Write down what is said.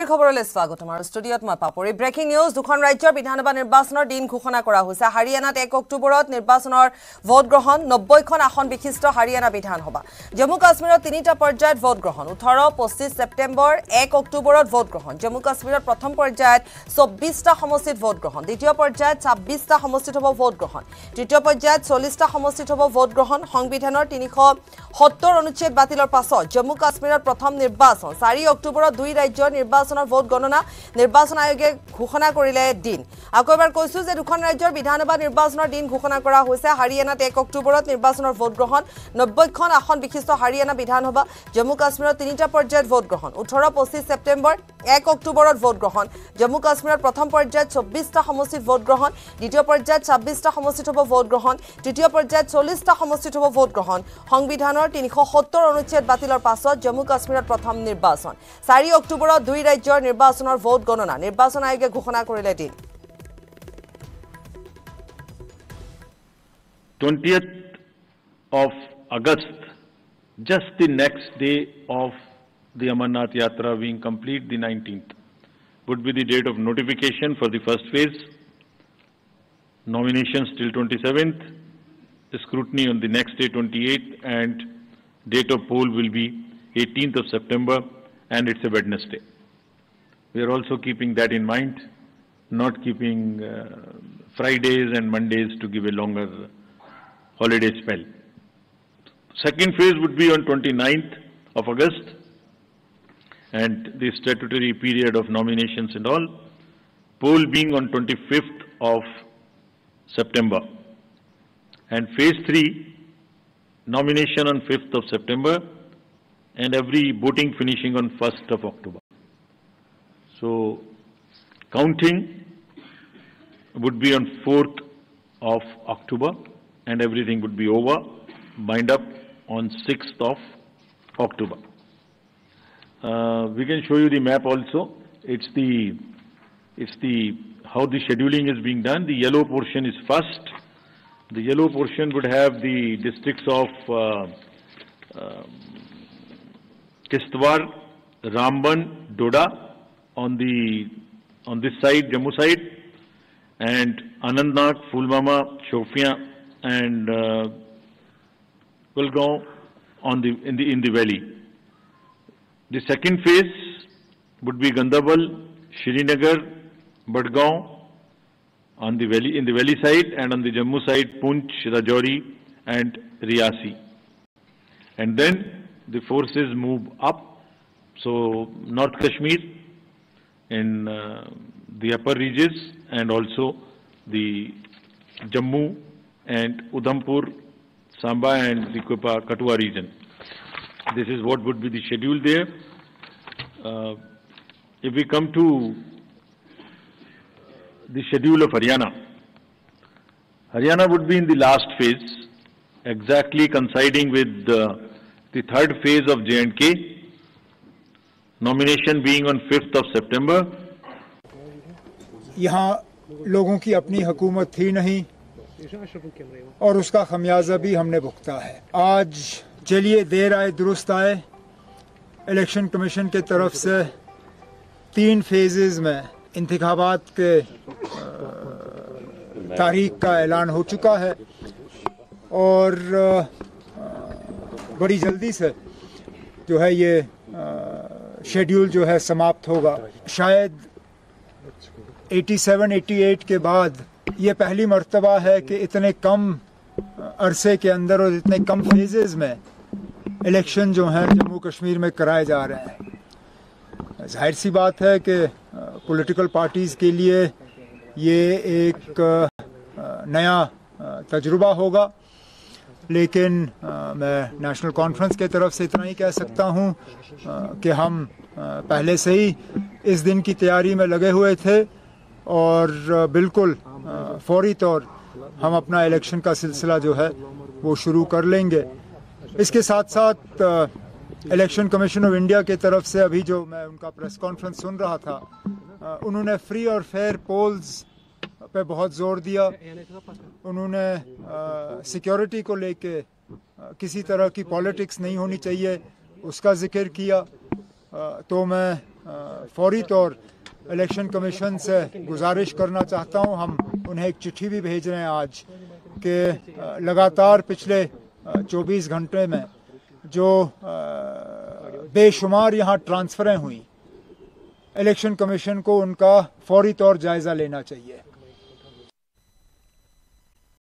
খবৰলৈ স্বাগতম আৰু ষ্টুডিঅত মই পাপৰি ব্ৰেকিং নিউজ দুখন ৰাজ্যৰ বিধানসভা নিৰ্বাচনৰ দিন ঘোষণা কৰা হৈছে হাৰিয়ানাত 1 অক্টোবৰত নিৰ্বাচনৰ ভোট গ্ৰহণ 90খন আসন বিশিষ্ট হাৰিয়ানা বিধানসভা জম্মু কাশ্মীৰত তিনিটা পৰ্যায়ত ভোট গ্ৰহণ 18-25 ছেপ্টেম্বৰ 1 অক্টোবৰত ভোট গ্ৰহণ জম্মু কাশ্মীৰত প্ৰথম পৰ্যায়ত 24টা সমষ্টিত ভোট গ্ৰহণ দ্বিতীয় পৰ্যায়ত 26টা সমষ্টিত হ'ব ভোট গ্ৰহণ তৃতীয় পৰ্যায়ত 40টা সমষ্টিত হ'ব ভোট গ্ৰহণ সংবিধানৰ 370 অনুচ্ছেদ বাতিলৰ পাছত জম্মু কাশ্মীৰত প্ৰথম নিৰ্বাচন 4 অক্টোবৰত দুই ৰাজ্যৰ নিৰ্বাচনৰ ভোট গণনা নিৰ্বাচন আয়োগে ঘোষণা কৰিলে দিন আকৌবাৰ কৈছো যে দুখন ৰাজ্যৰ বিধানসভা নিৰ্বাচনৰ দিন ঘোষণা কৰা হৈছে হাৰিয়ানাত 1 অক্টোবৰত নিৰ্বাচনৰ ভোট গ্ৰহণ 90খন আসন বিশিষ্ট হাৰিয়ানা বিধানসভা জম্মু কাশ্মীৰত তিনিটা পৰ্যায়ত ভোট গ্ৰহণ 18-25 ছেপ্টেম্বৰ 1 অক্টোবৰত ভোট গ্ৰহণ জম্মু কাশ্মীৰত প্ৰথম পৰ্যায়ত 24টা সমষ্টিত ভোট গ্ৰহণ দ্বিতীয় পৰ্যায়ত 26টা সমষ্টিত হ'ব ভোট গ্ৰহণ তৃতীয় পৰ্যায়ত 40টা সমষ্টিত হ'ব ভোট গ্ৰহণ সংবিধানৰ 370 অনুচ্ছেদ বাতিলৰ পাছত জম্মু কাশ্মীৰত প্ৰথম নিৰ্বাচন 4 অক্টোবৰত দুই ৰাজ্যৰ নিৰ্বাচনৰ ভোট গণনা নিৰ্বাচন আয়োগে ঘোষণা কৰিলে দিন 20th of August, just the next day of the Amarnath Yatra being complete, the 19th, would be the date of notification for the first phase, nominations till 27th, scrutiny on the next day 28th, and date of poll will be 18th of September, and it's a Wednesday. We are also keeping that in mind, not keeping Fridays and Mondays to give a longer holiday spell. Second phase would be on 29th of August and the statutory period of nominations and all, poll being on 25th of September. And phase 3, nomination on 5th of September and every voting finishing on 1st of October. So counting would be on 4th of October and everything would be over, bind up on 6th of October. We can show you the map also. It's the how the scheduling is being done. The yellow portion is first. The yellow portion would have the districts of Kishtwar, Ramban, Doda on this side, Jammu side, and Anantnag, Pulwama, Shopian, and Kulgaon in the valley. The second phase would be Gandarbal, Srinagar, Budgaon on the valley in the valley side, and on the Jammu side Poonch, Rajouri, and Riyasi. And then the forces move up, so North Kashmir in the upper regions, and also the Jammu and Udhampur, Samba, and the Kathua region. This is what would be the schedule there. If we come to the schedule of Haryana, Haryana would be in the last phase, exactly coinciding with the third phase of J&K, nomination being on 5th of September. यहाँ लोगों की अपनी हुकूमत थी नहीं और उसका खमियाजा भी हमने भुगता है। आज चलिए देर आए दुरुस्त आए, इलेक्शन कमीशन के तरफ से 3 फेजेस में इंतखाबात के तारीख का ऐलान हो चुका है और बड़ी जल्दी से जो है ये शेड्यूल जो है समाप्त होगा। शायद 87-88 के बाद ये पहली मर्तबा है कि इतने कम अरसे के अंदर और इतने कम फेजेस में इलेक्शन जो हैं जम्मू कश्मीर में कराए जा रहे हैं। जाहिर सी बात है कि पॉलिटिकल पार्टीज़ के लिए ये एक नया तजुर्बा होगा, लेकिन मैं नेशनल कॉन्फ्रेंस के तरफ से इतना ही कह सकता हूँ कि हम पहले से ही इस दिन की तैयारी में लगे हुए थे और बिल्कुल फौरी तौर हम अपना इलेक्शन का सिलसिला जो है वो शुरू कर लेंगे। इसके साथ साथ इलेक्शन कमीशन ऑफ इंडिया के तरफ से अभी जो मैं उनका प्रेस कॉन्फ्रेंस सुन रहा था, उन्होंने फ्री और फेयर पोल्स पे बहुत जोर दिया। उन्होंने सिक्योरिटी को लेके किसी तरह की पॉलिटिक्स नहीं होनी चाहिए उसका जिक्र किया। तो मैं फौरी तौर इलेक्शन कमीशन से गुजारिश करना चाहता हूं। हम उन्हें एक चिट्ठी भी भेज रहे हैं आज कि लगातार पिछले 24 घंटे में जो बेशुमार यहाँ ट्रांसफरें हुई, इलेक्शन कमीशन को उनका फौरी तौर जायज़ा लेना चाहिए।